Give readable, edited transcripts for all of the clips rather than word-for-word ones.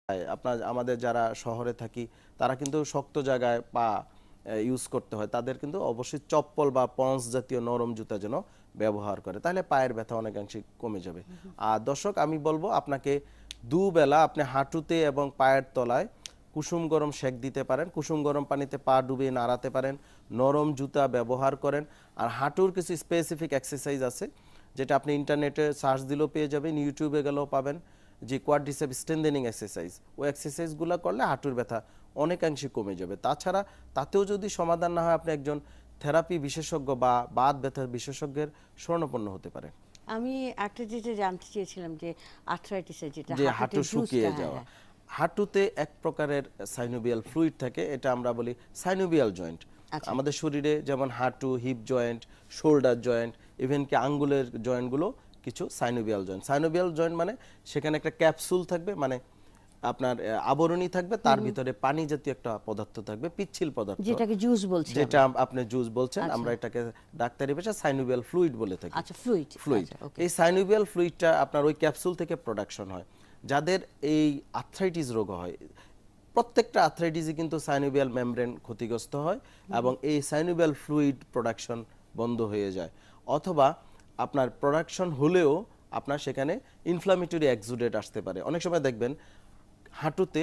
আপনার আমাদের যারা শহরে থাকি তারা কিন্তু শক্ত জায়গায় পা ইউজ করতে হয়, তাদের কিন্তু অবশ্যই চপ্পল বা পন্স জাতীয় নরম জুতা যেন ব্যবহার করে, তাহলে পায়ের ব্যথা অনেকাংশে কমে যাবে। আর দর্শক আমি বলবো আপনাকে দুবেলা আপনি হাঁটুতে এবং পায়ের তলায় কুসুম গরম সেক দিতে পারেন, কুসুম গরম পানিতে পা ডুবিয়ে নাড়াতে পারেন, নরম জুতা ব্যবহার করেন। আর হাঁটুর কিছু স্পেসিফিক এক্সারসাইজ আছে যেটা আপনি ইন্টারনেটে সার্চ দিলেও পেয়ে যাবেন, ইউটিউবে গেলেও পাবেন, যে কোয়াড্রিসেপ স্ট্রেনথেনিং এক্সারসাইজ, ওই এক্সারসাইজগুলো করলে হাঁটুর ব্যথা অনেকাংশে কমে যাবে। তাছাড়া তাতেও যদি সমাধান না হয় আপনি একজন থেরাপি বিশেষজ্ঞ বা বাত ব্যথার বিশেষজ্ঞের শরণাপন্ন হতে পারেন। আমি একটা যেটা জানতে চেয়েছিলাম যে আর্থ্রাইটিসের যেটা যে হাঁটুতে হাঁটু শুকিয়ে জুসটা, যাওয়া, হাঁটুতে এক প্রকারের সাইনোভিয়াল ফ্লুইড থাকে, এটা আমরা বলি সাইনোভিয়াল জয়েন্ট। আচ্ছা। আমাদের শরীরে যেমন হাঁটু, hip joint, shoulder joint, even কি আঙ্গুলের জয়েন্টগুলো কিছু সাইনোভিয়াল জয়েন্ট। সাইনোভিয়াল জয়েন্ট মানে সেখানে একটা ক্যাপসুল থাকবে, মানে আপনার আবরণী থাকবে, তার ভিতরে পানি জাতীয় একটা পদার্থ থাকবে, পিচ্ছিল পদার্থ, যেটাকে জুস বলছি যেটা আমরা। আপনি জুস বলছেন, আচ্ছা। আমরা এটাকে ডাক্তারি ভাষায় সাইনোভিয়াল ফ্লুইড বলে থাকি। আচ্ছা, ফ্লুইড। ফ্লুইড, আচ্ছা, ওকে। এই সাইনোভিয়াল ফ্লুইডটা আপনার ওই ক্যাপসুল থেকে প্রোডাকশন হয়। যাদের এই আর্থ্রাইটিস রোগ হয়, প্রত্যেকটা আর্থ্রাইটিসই কিন্তু সাইনোভিয়াল মেমব্রেন ক্ষতিগ্রস্ত হয় এবং এই সাইনোভিয়াল ফ্লুইড প্রোডাকশন বন্ধ হয়ে যায়, অথবা আপনার প্রোডাকশন হলেও আপনার সেখানে ইনফ্লামেটরি এক্সুডেট আসতে পারে। অনেক সময় দেখবেন হাঁটুতে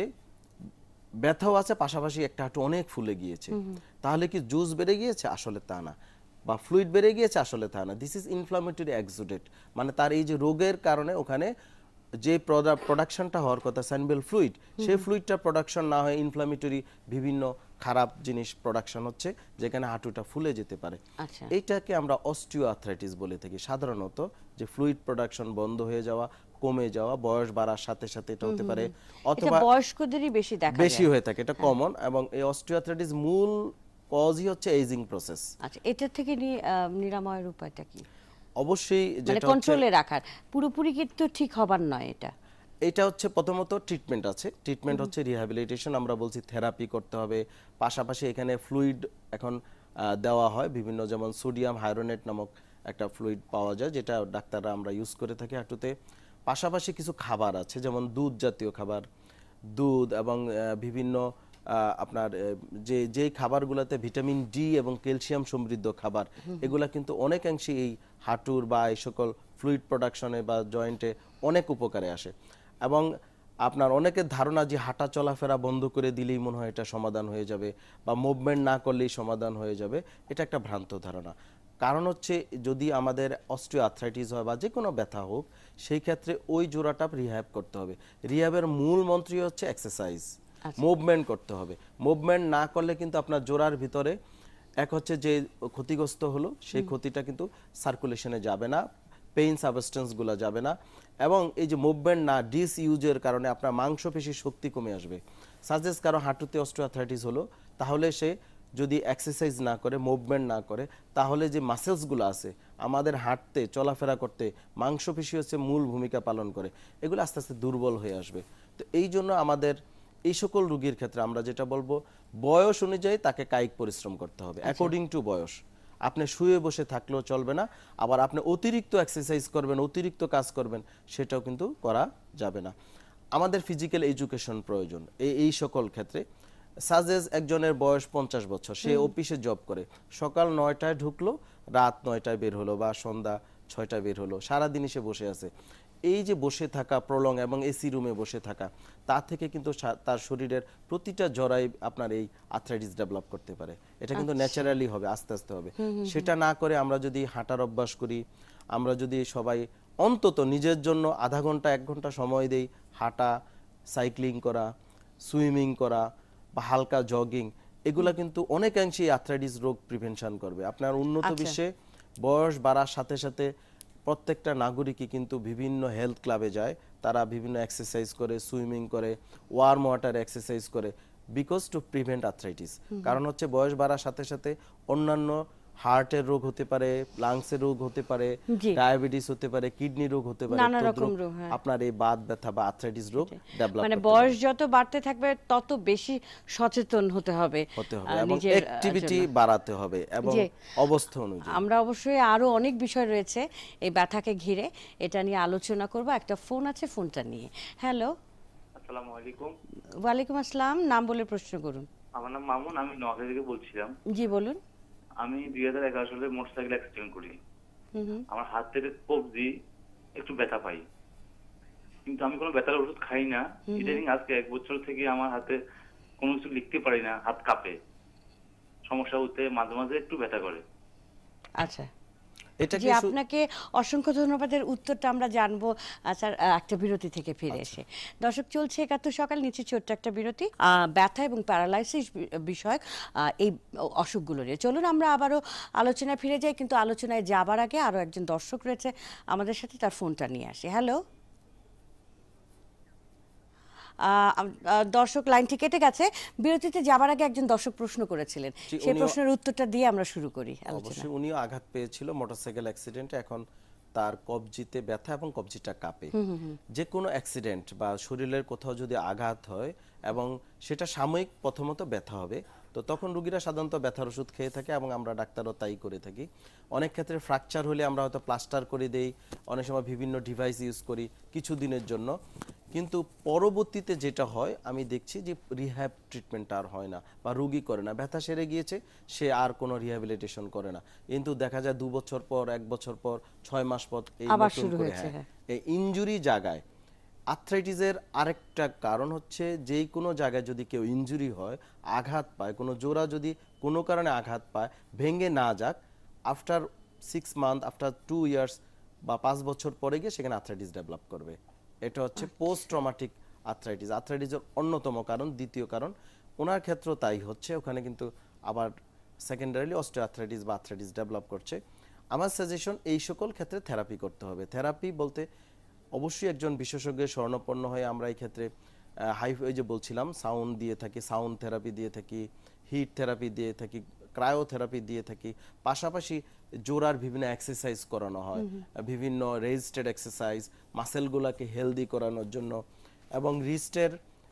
ব্যথাও আছে, পাশাপাশি একটা হাঁটু অনেক ফুলে গিয়েছে, তাহলে কি জুস বেড়ে গিয়েছে? আসলে তা না। বা ফ্লুইড বেড়ে গিয়েছে? আসলে তা না। দিস ইজ ইনফ্লামেটরি এক্সুডেট, মানে তার এই যে রোগের কারণে ওখানে যে প্রোডাকশনটা হওয়ার কথা সাইনোভিয়াল ফ্লুইড, সেই ফ্লুইডটা প্রোডাকশন না হয়ে ইনফ্লামেটরি বিভিন্ন খারাপ জিনিস প্রোডাকশন হচ্ছে, যেখানে হাঁটুটা ফুলে যেতে পারে। আচ্ছা। এইটাকে আমরা অস্টিওআর্থ্রাইটিস বলে থাকি সাধারণত, যে ফ্লুইড প্রোডাকশন বন্ধ হয়ে যাওয়া, কমে যাওয়া, বয়স বাড়ার সাথে সাথে এটা হতে পারে, এটা অথবা বয়স্কদেরই বেশি দেখা বেশি যায়। হয়ে থাকে, এটা কমন। এবং এই অস্টিওআর্থ্রাইটিস মূল কজই হচ্ছে এজিং প্রসেস। আচ্ছা, এটা থেকে নিরাময়ের উপায়টা কি? অবশ্যই মানে যেটা হচ্ছে কন্ট্রোলে রাখার, পুরোপুরি কিন্তু ঠিক হবার নয় এটা। এটা হচ্ছে প্রথমত ট্রিটমেন্ট আছে, ট্রিটমেন্ট হচ্ছে রিহ্যাবিলিটেশন, আমরা বলছি থেরাপি করতে হবে। পাশাপাশি এখানে ফ্লুইড এখন দেওয়া হয় বিভিন্ন, যেমন সোডিয়াম হাইড্রোনেট নামক একটা ফ্লুইড পাওয়া যায়, যেটা ডাক্তাররা আমরা ইউজ করে থাকি হাঁটুতে। পাশাপাশি কিছু খাবার আছে, যেমন দুধ জাতীয় খাবার, দুধ এবং বিভিন্ন আপনার যেই খাবারগুলোতে ভিটামিন ডি এবং ক্যালসিয়াম সমৃদ্ধ খাবার, এগুলা কিন্তু অনেকাংশে এই হাঁটুর বা এই সকল ফ্লুইড প্রোডাকশনে বা জয়েন্টে অনেক উপকারে আসে। এবং আপনার অনেকের ধারণা যে হাঁটা চলাফেরা বন্ধ করে দিলেই মনে হয় এটা সমাধান হয়ে যাবে, বা মুভমেন্ট না করলেই সমাধান হয়ে যাবে, এটা একটা ভ্রান্ত ধারণা। কারণ হচ্ছে যদি আমাদের অস্টিওআর্থ্রাইটিস হয় বা যে কোনো ব্যথা হোক, সেই ক্ষেত্রে ওই জোড়াটা রিহ্যাব করতে হবে। রিহ্যাবের মূল মন্ত্রই হচ্ছে এক্সারসাইজ, মুভমেন্ট করতে হবে। মুভমেন্ট না করলে কিন্তু আপনার জোড়ার ভিতরে এক হচ্ছে যে ক্ষতিগ্রস্ত হলো, সেই ক্ষতিটা কিন্তু সার্কুলেশনে যাবে না, পেইন সাবস্টেন্সগুলো যাবে না, এবং এই যে মুভমেন্ট না ডিসইউজের কারণে আপনার মাংসপেশির শক্তি কমে আসবে। সাজেস কারো হাঁটুতে অস্টিওআর্থ্রাইটিস হলো, তাহলে সে যদি এক্সারসাইজ না করে, মুভমেন্ট না করে, তাহলে যে মাসেলসগুলো আছে আমাদের হাঁটতে চলাফেরা করতে, মাংসপেশি হচ্ছে মূল ভূমিকা পালন করে, এগুলো আস্তে আস্তে দুর্বল হয়ে আসবে। তো এই জন্য আমাদের এই সকল রোগীর ক্ষেত্রে আমরা যেটা বলবো, বয়স অনুযায়ী তাকে কায়িক পরিশ্রম করতে হবে, অ্যাকর্ডিং টু বয়স। আপনি শুয়ে বসে থাকলেও চলবে না, আবার আপনি অতিরিক্ত এক্সারসাইজ করবেন, অতিরিক্ত কাজ করবেন, সেটাও কিন্তু করা যাবে না। আমাদের ফিজিক্যাল এডুকেশন প্রয়োজন এই সকল ক্ষেত্রে। সাজেস একজনের বয়স 50 বছর, সে অফিসে জব করে, সকাল 9টায় ঢুকলো, রাত 9টায় বের হলো, বা সন্ধ্যা 6টায় বের হলো, সারাদিনই সে বসে আছে। এই যে বসে থাকা প্রলং এবং এসি রুমে বসে থাকা, তা থেকে কিন্তু তার শরীরের প্রতিটা জরাই আপনার এই আর্থ্রাইটিস ডেভেলপ করতে পারে। এটা কিন্তু ন্যাচারালি হবে, আস্তে আস্তে হবে। সেটা না করে আমরা যদি হাঁটার অভ্যাস করি, আমরা যদি সবাই অন্তত নিজের জন্য আধা ঘন্টা 1 ঘন্টা সময় দেই, হাঁটা, সাইক্লিং করা, সুইমিং করা বা হালকা জগিং, এগুলা কিন্তু অনেকাংশেই আর্থ্রাইটিস রোগ প্রিভেনশন করবে। আপনার উন্নত বিশ্বে বয়স বাড়ার সাথে সাথে প্রত্যেকটা নাগরিকই কিন্তু বিভিন্ন হেলথ ক্লাবে যায়, তারা বিভিন্ন এক্সারসাইজ করে, সুইমিং করে, ওয়ার্ম ওয়াটার এক্সারসাইজ করে, বিকজ টু প্রিভেন্ট আর্থ্রাইটিস। কারণ হচ্ছে বয়স বাড়ার সাথে সাথে অন্যান্য হার্টের রোগ হতে পারে, লাংসের রোগ হতে পারে, ডায়াবেটিস হতে পারে, কিডনি রোগ হতে পারে, নানা রকম রোগ, হ্যাঁ। আপনার এই বাত ব্যথা বা আর্থ্রাইটিস রোগ ডেভেলপ মানে করতে বয়স পারে। যত বাড়তে থাকবে তত বেশি সচেতন হতে হবে এবং নিজের অ্যাক্টিভিটি জন্য। বাড়াতে হবে এবং জি। অবস্থা অনুযায়ী। আমরা অবশ্যই আরো অনেক বিষয় রয়েছে এই ব্যথাকে ঘিরে, এটা নিয়ে আলোচনা করব। একটা ফোন আছে, ফোনটা নিয়ে। হ্যালো। আসসালামু আলাইকুম। ওয়ালাইকুম আসসালাম, নাম বলে প্রশ্ন করুন। আমার নাম মামুন, আমি নোয়াখালী থেকে বলছিলাম। জি বলুন। আমি 2011 সালে মোটরসাইকেল অ্যাক্সিডেন্ট করি। হুম হুম। আমার হাতের কবজি একটু ব্যথা পাই, কিন্তু আমি কোনো ব্যথার ওষুধ খাই না। ইদানিং আজকে 1 বছর থেকে আমার হাতে কোনো কিছু লিখতে পারি না, হাত কাঁপে, সমস্যা হতে মাঝে মাঝে একটু ব্যথা করে। আচ্ছা, এটা জি কি আপনাকে অসংখ্য ধন্যবাদের উত্তরটা আমরা জানবো স্যার একটা বিরতি থেকে ফিরে এসে। দর্শক, চলছে ৭১ সকাল, নিচে ছোট্ট একটা বিরতি। ব্যথা এবং প্যারালাইসিস বিষয়ক এই অসুখগুলো নিয়ে চলুন আমরা আবারও আলোচনায় ফিরে যাই, কিন্তু আলোচনায় যাবার আগে আরও একজন দর্শক রয়েছে আমাদের সাথে, তার ফোনটা নিয়ে আসি। হ্যালো, দর্শক লাইনটি কেটে গেছে। বিরতিতে যাবার আগে একজন দর্শক প্রশ্ন করেছিলেন, জি, সেই উনিও প্রশ্নের উত্তরটা দিয়ে আমরা শুরু করি আলোচনা। অবশ্যই উনিও আঘাত পেয়েছিল মোটরসাইকেল অ্যাক্সিডেন্টে, এখন তার কবজিতে ব্যথা এবং কবজিটা কাঁপে। যে কোনো অ্যাক্সিডেন্ট বা শরীরের কোথাও যদি আঘাত হয় এবং সেটা সাময়িক, প্রথমত ব্যথা হবে, তো তখন রুগীরা সাধারণত ব্যথার ওষুধ খেয়ে থাকে এবং আমরা ডাক্তারও তাই করে থাকি। অনেক ক্ষেত্রে ফ্র্যাকচার হলে আমরা হয়তো প্লাস্টার করে দেই, অনেক সময় বিভিন্ন ডিভাইস ইউজ করি কিছু দিনের জন্য, কিন্তু পরবর্তীতে যেটা হয় আমি দেখছি যে রিহ্যাব ট্রিটমেন্ট আর হয় না বা রুগী করে না, ব্যথা সেরে গিয়েছে, সে আর কোনো রিহ্যাবিলিটেশন করে না, কিন্তু দেখা যায় 2 বছর পর, 1 বছর পর, 6 মাস পর এই আবার নতুন শুরু করে হয়েছে, হ্যাঁ। এই ইনজুরি জায়গায় আর্থ্রাইটিসের আরেকটা কারণ হচ্ছে যেই কোনো জায়গায় যদি কেউ ইনজুরি হয়, আঘাত পায়, কোনো জোড়া যদি কোনো কারণে আঘাত পায়, ভেঙে না যাক, আফটার 6 মান্থ, আফটার 2 ইয়ার্স বা 5 বছর পরে গিয়ে সেখানে আর্থ্রাইটিস ডেভেলপ করবে। এটা হচ্ছে পোস্ট ট্রমাটিক আর্থ্রাইটিস, আর্থ্রাইটিসের অন্যতম কারণ, দ্বিতীয় কারণ। ওনার ক্ষেত্রেও তাই হচ্ছে, ওখানে কিন্তু আবার সেকেন্ডারিলি অস্টিওআর্থ্রাইটিস বা আর্থ্রাইটিস ডেভেলপ করছে। আমার সাজেশন এই সকল ক্ষেত্রে থেরাপি করতে হবে। থেরাপি বলতে অবশ্যই একজন বিশেষজ্ঞের শরণাপন্ন হয়ে আমরা এই ক্ষেত্রে ওই যে বলছিলাম সাউন্ড দিয়ে থাকি, সাউন্ড থেরাপি দিয়ে থাকি, হিট থেরাপি দিয়ে থাকি, ক্রায়োথেরাপি দিয়ে থাকি, পাশাপাশি জোড়ার বিভিন্ন এক্সারসাইজ করানো হয়, বিভিন্ন রেজিস্টেড এক্সারসাইজ মাসেলগুলোকে হেলদি করানোর জন্য, এবং রিস্টের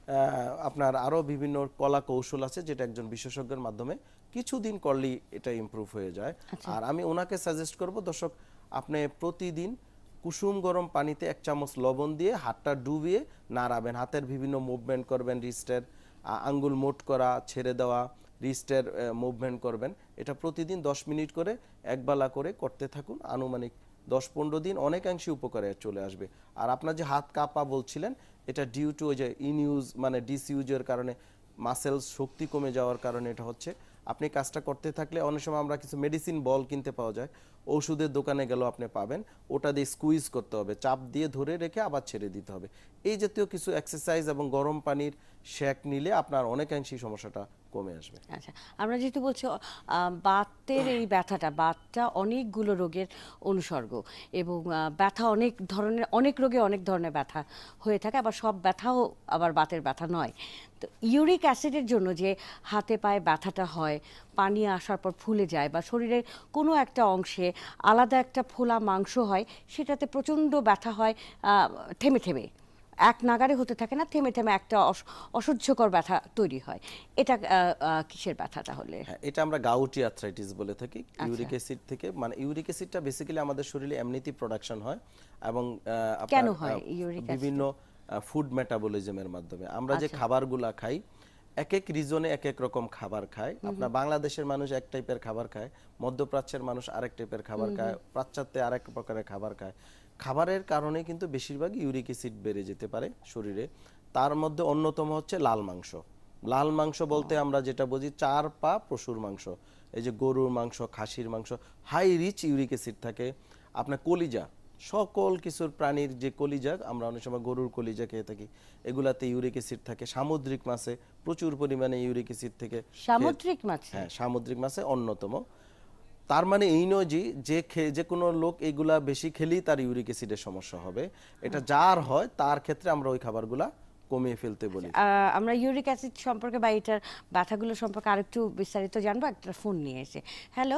আপনার আরও বিভিন্ন কলা কৌশল আছে যেটা একজন বিশেষজ্ঞের মাধ্যমে কিছুদিন করলেই এটা ইমপ্রুভ হয়ে যায়। আর আমি ওনাকে সাজেস্ট করব, দর্শক, আপনি প্রতিদিন কুসুম গরম পানিতে 1 চামচ লবণ দিয়ে হাতটা ডুবিয়ে নাড়াবেন, হাতের বিভিন্ন মুভমেন্ট করবেন, রিস্টের আঙ্গুল মোট করা, ছেড়ে দেওয়া, রিস্টের মুভমেন্ট করবেন। এটা প্রতিদিন 10 মিনিট করে একবেলা করে করতে থাকুন, আনুমানিক 10-15 দিন অনেকাংশে উপকারে চলে আসবে। আর আপনার যে হাত কাঁপা বলছিলেন, এটা ডিউ টু ওই যে ইনইউজ মানে ডিসইউজের কারণে, মাসেলস শক্তি কমে যাওয়ার কারণে এটা হচ্ছে। আপনি কাজটা করতে থাকলে, অনেক সময় আমরা কিছু মেডিসিন বল কিনতে পাওয়া যায়, ওষুধের দোকানে গেলেও আপনি পাবেন, ওটা দিয়ে স্কুইজ করতে হবে, চাপ দিয়ে ধরে রেখে আবার ছেড়ে দিতে হবে। এই জাতীয় কিছু এক্সারসাইজ এবং গরম পানির শেক নিলে আপনার অনেকাংশেই সমস্যাটা কমে আসবে। আচ্ছা, আমরা যেহেতু বলছি বাতের এই ব্যথাটা, বাতটা অনেকগুলো রোগের অনুসর্গ, এবং ব্যথা অনেক ধরনের, অনেক রোগে অনেক ধরনের ব্যথা হয়ে থাকে, আবার সব ব্যথাও আবার বাতের ব্যথা নয়। তো ইউরিক অ্যাসিডের জন্য যে হাতে পায়ে ব্যথাটা হয়, পানি আসার পর ফুলে যায়, বা শরীরের কোনো একটা অংশে আলাদা একটা ফোলা মাংস হয়, সেটাতে প্রচণ্ড ব্যথা হয়, থেমে থেমে, এক নাগারে হতে থাকে না, থেমে থেমে একটা অসহ্যকর ব্যথা তৈরি হয়। এটা কিসের ব্যথা তাহলে? হ্যাঁ, এটা আমরা গাউটি আর্থ্রাইটিস বলে থাকি। ইউরিক অ্যাসিড থেকে, মানে ইউরিক অ্যাসিডটা বেসিক্যালি আমাদের শরীরে এমনিতেই প্রোডাকশন হয়, এবং কেন আপনার হয় ইউরিক অ্যাসিড? বিভিন্ন ফুড মেটাবলিজমের মাধ্যমে আমরা যে আচ্ছা। খাবারগুলা খাই, এক এক রিজনে এক এক রকম খাবার খায়। আপনার বাংলাদেশের মানুষ এক টাইপের খাবার খায়, মধ্যপ্রাচ্যের মানুষ আরেক টাইপের খাবার খায়, প্রাচ্যাত্যে আরেক প্রকারের খাবার খায়। খাবারের কারণে কিন্তু বেশিরভাগ ইউরিক অ্যাসিড বেড়ে যেতে পারে শরীরে। তার মধ্যে অন্যতম হচ্ছে লাল মাংস। লাল মাংস বলতে আমরা যেটা বুঝি 4 পা পশুর মাংস, এই যে গরুর মাংস, খাসির মাংস, হাই রিচ ইউরিক অ্যাসিড থাকে। আপনার কলিজা, সকল কিছুর প্রাণীর যে কলিজা, আমরা অনেক সময় গরুর কলিজা খেয়ে থাকি, এগুলাতে ইউরিক অ্যাসিড থাকে। সামুদ্রিক মাছে প্রচুর পরিমাণে ইউরিক অ্যাসিড থেকে। সামুদ্রিক মাছে? হ্যাঁ, সামুদ্রিক মাছে অন্যতম। তার মানে এই নয় যে যে কোনো লোক এগুলা বেশি খেলেই তার ইউরিক অ্যাসিডের সমস্যা হবে। এটা যার হয় তার ক্ষেত্রে আমরা ওই খাবারগুলা কমিয়ে ফেলতে বলি। আমরা ইউরিক অ্যাসিড সম্পর্কে বা এটার ব্যথাগুলো সম্পর্কে আরেকটু বিস্তারিত জানবো, একটা ফোন নিয়ে এসে। হ্যালো,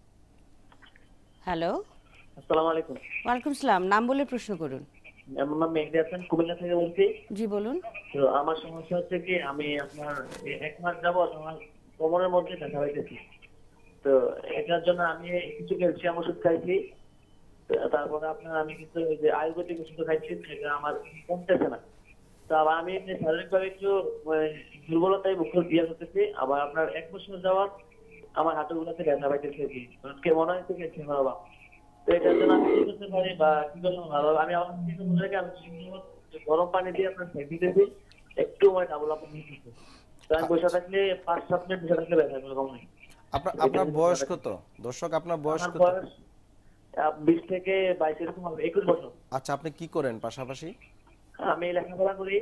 হ্যালো, আসসালামু আলাইকুম। ওয়ালাইকুম সালাম, নাম বলে প্রশ্ন করুন। আমার নাম মেহেদী হাসান, কুমিল্লা থেকে বলছি। জি বলুন। তো আমার সমস্যা হচ্ছে কি, আমি আপনার 1 মাস যাবত আমার কোমরের মধ্যে ব্যথা হইতেছে। তো এটার জন্য আমি কিছু ক্যালসিয়াম ওষুধ খাইছি। তারপরে আপনার আমি কিন্তু ওই যে আয়ুর্বেদিক ওষুধ খাইছি, এটা আমার কমতেছে না। তো আবার আমি এমনি শারীরিকভাবে একটু মানে দুর্বলতায় ভুগ করতেছি। আবার আপনার 1 বছর যাওয়ার আমার হাঁটুগুলোতে ব্যথা পাইতেছে কি কে মনে হচ্ছে কি বাবা। তো এটার জন্য আমি কি করতে পারি বা কি করলে ভালো হবে? আমি আমার কিছু মনে রেখে আমি গরম পানি দিয়ে আপনার সেঁক দিতেছি, একটু মানে ডাবল আপ নিতেছি। তো আমি বসে থাকলে 5-7 মিনিট বসে থাকলে ব্যথা কোনো কম নেই। আপনার এটা আপনার যদি বয়স করা কত দর্শক, আপনার বয়স আমার কত? বয়স 20 থেকে 22 এরকম হবে, 21 বছর। আচ্ছা, আপনি কি করেন পাশাপাশি? আমি লেখাপড়া করি।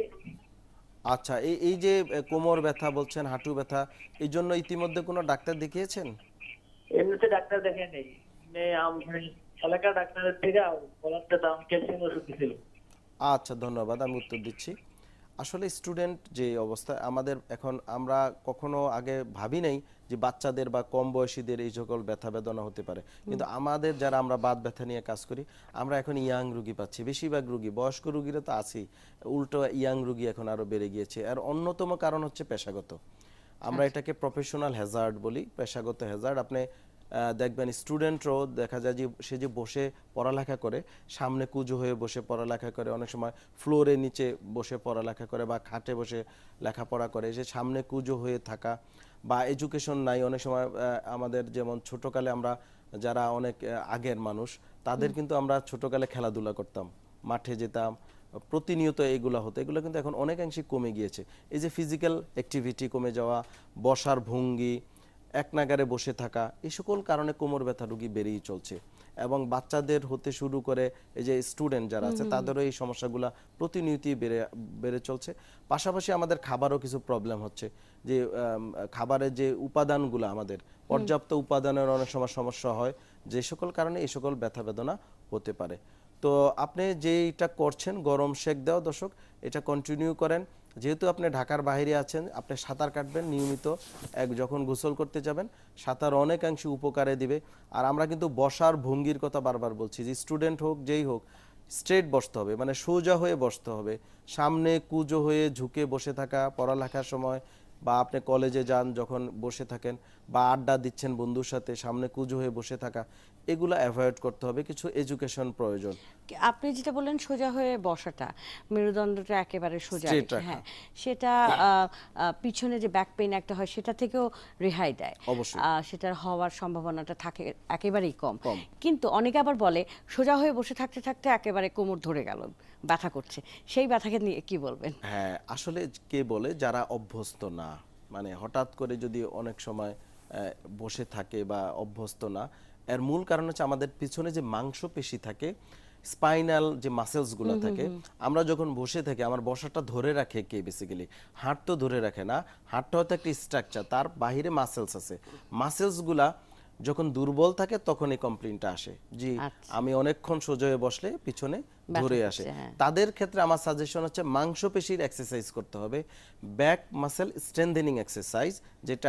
আচ্ছা, এই এই যে কোমর ব্যথা বলছেন, হাঁটু ব্যথা, এই জন্য ইতিমধ্যে কোনো ডাক্তার দেখিয়েছেন? এমনিতে ডাক্তার দেখে নেই, এমনি মানে এলাকার ডাক্তারের থেকে বলার দাম ক্যালসিয়াম ওষুধ দিছিল। আচ্ছা, ধন্যবাদ, আমি উত্তর দিচ্ছি। আসলে স্টুডেন্ট যে অবস্থা আমাদের এখন, আমরা কখনো আগে ভাবি নাই যে বাচ্চাদের বা কম বয়সীদের এই সকল ব্যথা বেদনা হতে পারে, কিন্তু আমাদের যারা আমরা বাত ব্যথা নিয়ে কাজ করি, আমরা এখন ইয়াং রুগী পাচ্ছি। বেশিরভাগ রুগী বয়স্ক রুগীরা তো আছেই, উল্টো ইয়াং রুগী এখন আরো বেড়ে গিয়েছে। আর অন্যতম কারণ হচ্ছে পেশাগত, আমরা এটাকে প্রফেশনাল হ্যাজার্ড বলি, পেশাগত হ্যাজার্ড। আপনি দেখবেন স্টুডেন্টরাও দেখা যায় যে সে যে বসে পড়ালেখা করে, সামনে কুজো হয়ে বসে পড়ালেখা করে, অনেক সময় ফ্লোরে নিচে বসে পড়ালেখা করে বা খাটে বসে লেখাপড়া করে, সে সামনে কুজো হয়ে থাকা বা এডুকেশন নাই। অনেক সময় আমাদের যেমন ছোটকালে আমরা যারা অনেক আগের মানুষ, তাদের কিন্তু আমরা ছোটকালে খেলাধুলা করতাম, মাঠে যেতাম, প্রতিনিয়ত এগুলা হতো, এগুলো কিন্তু এখন অনেকাংশে কমে গিয়েছে। এই যে ফিজিক্যাল অ্যাক্টিভিটি কমে যাওয়া, বসার ভঙ্গি, এক নাগারে বসে থাকা, এই সকল কারণে কোমর ব্যথা রোগী বেড়েই চলছে। এবং বাচ্চাদের হতে শুরু করে এই যে স্টুডেন্ট যারা আছে তাদেরও এই সমস্যাগুলো প্রতিনিয়তই বেড়ে বেড়ে চলছে। পাশাপাশি আমাদের খাবারও কিছু প্রবলেম হচ্ছে, যে খাবারের যে উপাদানগুলো আমাদের পর্যাপ্ত উপাদানের অনেক সময় সমস্যা হয়, যে সকল কারণে এই সকল ব্যথা বেদনা হতে পারে। তো আপনি যেটা করছেন গরম শেক দেওয়া, দর্শক এটা কন্টিনিউ করেন। যেহেতু আপনি ঢাকার বাইরে আছেন, আপনি সাঁতার কাটবেন নিয়মিত, যখন গোসল করতে যাবেন, সাঁতার অনেকাংশে উপকারে দিবে। আর আমরা কিন্তু বসার ভঙ্গির কথা বারবার বলছি, যে স্টুডেন্ট হোক যেই হোক, স্ট্রেট বসতে হবে, মানে সোজা হয়ে বসতে হবে। সামনে কুজো হয়ে ঝুঁকে বসে থাকা পড়ালেখার সময়, বা আপনি কলেজে যান যখন বসে থাকেন, বা আড্ডা দিচ্ছেন বন্ধুর সাথে, সামনে কুজো হয়ে বসে থাকা, এগুলো অ্যাভয়েড করতে হবে। কিছু এডুকেশন প্রয়োজন। আপনি যেটা বললেন সোজা হয়ে বসাটা, মেরুদণ্ডটা একেবারে সোজা Straight রেখে, রাখা। হ্যাঁ, সেটা পিছনে যে ব্যাক পেইন একটা হয় সেটা থেকেও রেহাই দেয়। অবশ্যই। সেটার হওয়ার সম্ভাবনাটা থাকে একেবারেই কম। কম। কিন্তু অনেকে আবার বলে সোজা হয়ে বসে থাকতে থাকতে একেবারে কোমর ধরে গেল, ব্যথা করছে, সেই ব্যথাকে নিয়ে কি বলবেন? হ্যাঁ, আসলে কে বলে, যারা অভ্যস্ত না, মানে হঠাৎ করে যদি অনেক সময় বসে থাকে বা অভ্যস্ত না, এর মূল কারণ হচ্ছে আমাদের পিছনে যে মাংসপেশি থাকে, স্পাইনাল যে মাসেলস গুলো থাকে, আমরা যখন বসে থাকি আমার বসাটা ধরে রাখে কে? বেসিক্যালি হাড় তো ধরে রাখে না, হাড়টা হয়তো একটা স্ট্রাকচার, তার বাহিরে মাসেলস আছে, মাসেলস গুলা যখন দুর্বল থাকে তখন এই কমপ্লেইনটা আসে, জি আচ্ছা। আমি অনেকক্ষণ সোজা হয়ে বসলে পিছনে ব্যথা ধরে করছে, আসে। হ্যাঁ। তাদের ক্ষেত্রে আমার সাজেশন হচ্ছে মাংসপেশির এক্সারসাইজ করতে হবে, ব্যাক মাসেল স্ট্রেংথেনিং এক্সারসাইজ, যেটা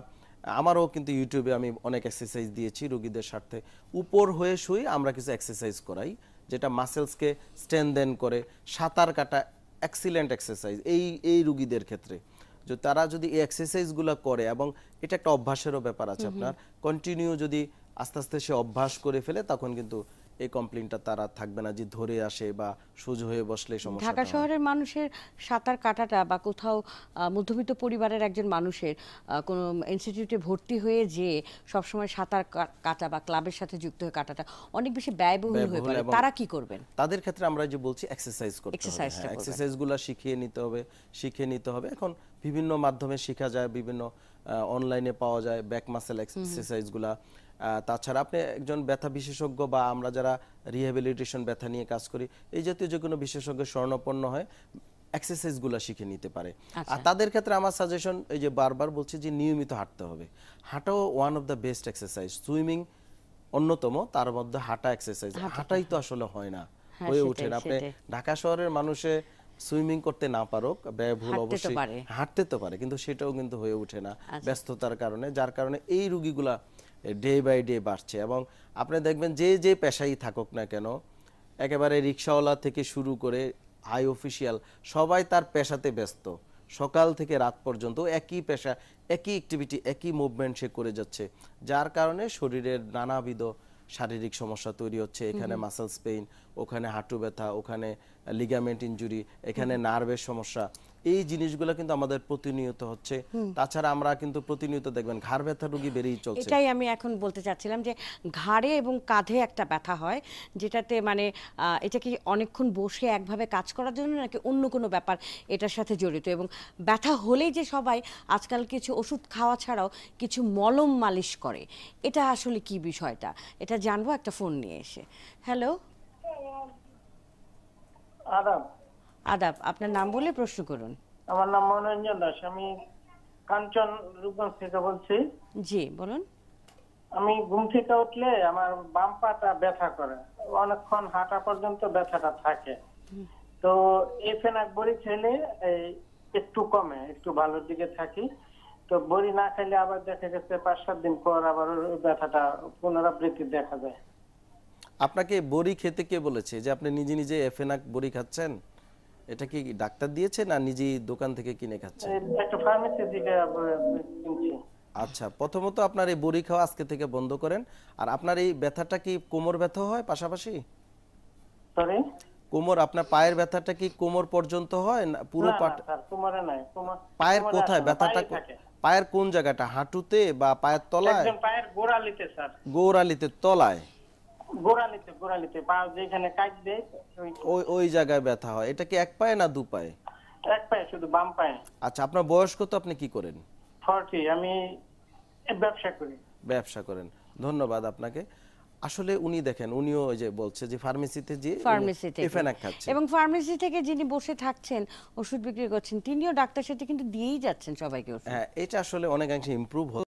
আমারও কিন্তু ইউটিউবে আমি অনেক এক্সারসাইজ দিয়েছি রোগীদের স্বার্থে। উপর হয়ে শুয়ে আমরা কিছু এক্সারসাইজ করাই, যেটা মাসেলসকে স্ট্রেংথেন করে। সাঁতার কাটা এক্সিলেন্ট এক্সারসাইজ এই রোগীদের ক্ষেত্রে, যে তারা যদি এই এক্সারসাইজগুলো করে, এবং এটা একটা অভ্যাসেরও ব্যাপার আছে আপনার, কন্টিনিউ যদি আস্তে আস্তে সে অভ্যাস করে ফেলে, তখন কিন্তু এই কমপ্লেইনটা তারা থাকবে না, যে ধরে আসে বা সোজা হয়ে বসলে সমস্যা। ঢাকা শহরের মানুষের সাঁতার কাটাটা বা কোথাও মধ্যবিত্ত পরিবারের একজন মানুষের কোনো ইনস্টিটিউটে ভর্তি হয়ে যে সবসময় সাঁতার কাটা বা ক্লাবের সাথে যুক্ত হয়ে কাটাটা অনেক বেশি ব্যয়বহুল হয়ে ব্যয়বহুল পড়ে, এবং তারা কি করবেন? তাদের ক্ষেত্রে আমরা যে বলছি এক্সারসাইজ করতে হবে, এক্সারসাইজটা করবেন। এক্সারসাইজগুলো শিখিয়ে নিতে হবে। এখন বিভিন্ন মাধ্যমে শেখা যায়, বিভিন্ন অনলাইনে পাওয়া যায় ব্যাক মাসেল এক্সারসাইজগুলো। তাছাড়া আপনি একজন ব্যথা বিশেষজ্ঞ, বা আমরা যারা রিহ্যাবিলিটেশন ব্যথা নিয়ে কাজ করি, এই জাতীয় যে কোনো বিশেষজ্ঞ শরণাপন্ন হয় এক্সারসাইজগুলো শিখে নিতে পারে। আর তাদের ক্ষেত্রে আমার সাজেশন, এই যে বারবার বলছি, যে নিয়মিত হাঁটতে হবে। হাঁটাও one of the best exercise, swimming অন্যতম, তার মধ্যে হাঁটা এক্সারসাইজ। হাঁটাই তো আসলে হয় না, হ্যাঁ, হয়ে সেটাই, ওঠে না। আপনি সেটাই। ঢাকা শহরের মানুষে সুইমিং করতে না পারুক, ব্যয়বহুল হাঁটতে তো অবশ্যই, পারে। হাঁটতে তো পারে, কিন্তু সেটাও কিন্তু হয়ে ওঠে না ব্যস্ততার কারণে, যার কারণে এই রোগীগুলা ডে বাই ডে বাড়ছে। এবং আপনি দেখবেন যে যে পেশাই থাকুক না কেন, একেবারে রিক্সাওয়ালা থেকে শুরু করে হাই অফিসিয়াল, সবাই তার পেশাতে ব্যস্ত, সকাল থেকে রাত পর্যন্ত একই পেশা, একই অ্যাক্টিভিটি, একই মুভমেন্ট সে করে যাচ্ছে, যার কারণে শরীরের নানাবিধ শারীরিক সমস্যা তৈরি হচ্ছে, এখানে মাসেলস পেইন, ওখানে হাঁটু ব্যথা, ওখানে লিগামেন্ট ইনজুরি, এখানে নার্ভের সমস্যা, এই জিনিসগুলো কিন্তু আমাদের প্রতিনিয়ত হচ্ছে। তাছাড়া আমরা কিন্তু প্রতিনিয়ত দেখবেন ঘাড় ব্যথা রোগী বেড়েই চলছে। এটাই আমি এখন বলতে চাচ্ছিলাম যে ঘাড়ে এবং কাঁধে একটা ব্যথা হয়, যেটাতে মানে এটা কি অনেকক্ষণ বসে একভাবে কাজ করার জন্য নাকি অন্য কোনো ব্যাপার এটার সাথে জড়িত? এবং ব্যথা হলেই যে সবাই আজকাল কিছু ওষুধ খাওয়া ছাড়াও কিছু মলম মালিশ করে, এটা আসলে কি বিষয়টা, এটা জানবো একটা ফোন নিয়ে এসে। হ্যালো, আদাব, আদাব, আপনার নাম বলে প্রশ্ন করুন। আমার নাম মনোরঞ্জন দাস, আমি কাঞ্চন রূপগঞ্জ থেকে বলছি। জি বলুন। আমি ঘুম থেকে উঠলে আমার বাম পাটা ব্যথা করে, অনেকক্ষণ হাঁটা পর্যন্ত ব্যথাটা থাকে। তো এফেনাক বড়ি খেলে একটু কমে, একটু ভালোর দিকে থাকি। তো বড়ি না খেলে আবার দেখা গেছে 5-7 দিন পর আবার ওই ব্যথাটা পুনরাবৃত্তি দেখা যায়। আপনাকে বড়ি খেতে কে বলেছে যে আপনি নিজে নিজে এফেনাক বড়ি খাচ্ছেন? এটা কি ডাক্তার দিয়েছে না নিজেই দোকান থেকে কিনে খাচ্ছেন? একটা ফার্মেসি থেকে কিনছি। আচ্ছা, প্রথমত আপনার এই বড়ি খাওয়া আজকে থেকে বন্ধ করেন। আর আপনার এই ব্যথাটা কি কোমর ব্যথা হয় পাশাপাশি? সরি, কোমর, আপনার পায়ের ব্যথাটা কি কোমর পর্যন্ত হয় না পুরো না পাট? স্যার, কোমরে নাই। পায়ের কোমরে কোথায় আসে না, ব্যথাটা? পায়েই থাকে। পায়ের কোন জায়গাটা, হাঁটুতে বা পায়ের তলায়? একদম পায়ের গোড়ালিতে স্যার, গোড়ালিতে, তলায়? গোড়ালিতে, গোড়ালিতে পা যেখানে কাজ দেয় ওই ওই জায়গায় ব্যথা হয়। এটা কি এক পায়ে না দু পায়ে? এক পায়ে, শুধু বাম পায়ে। আচ্ছা, আপনার বয়স কত, আপনি কি করেন? 40, আমি ব্যবসা করি। ব্যবসা করেন, ধন্যবাদ আপনাকে। আসলে উনি দেখেন, উনিও ওই যে বলছে যে ফার্মেসিতে যে ফার্মেসি থেকে, এফেনাক খাচ্ছে। এবং ফার্মেসি থেকে যিনি বসে থাকছেন ওষুধ বিক্রি করছেন তিনিও ডাক্তার সাথে কিন্তু দিয়েই যাচ্ছেন সবাইকে ওষুধ। হ্যাঁ, এটা আসলে অনেকাংশে ইমপ্রুভ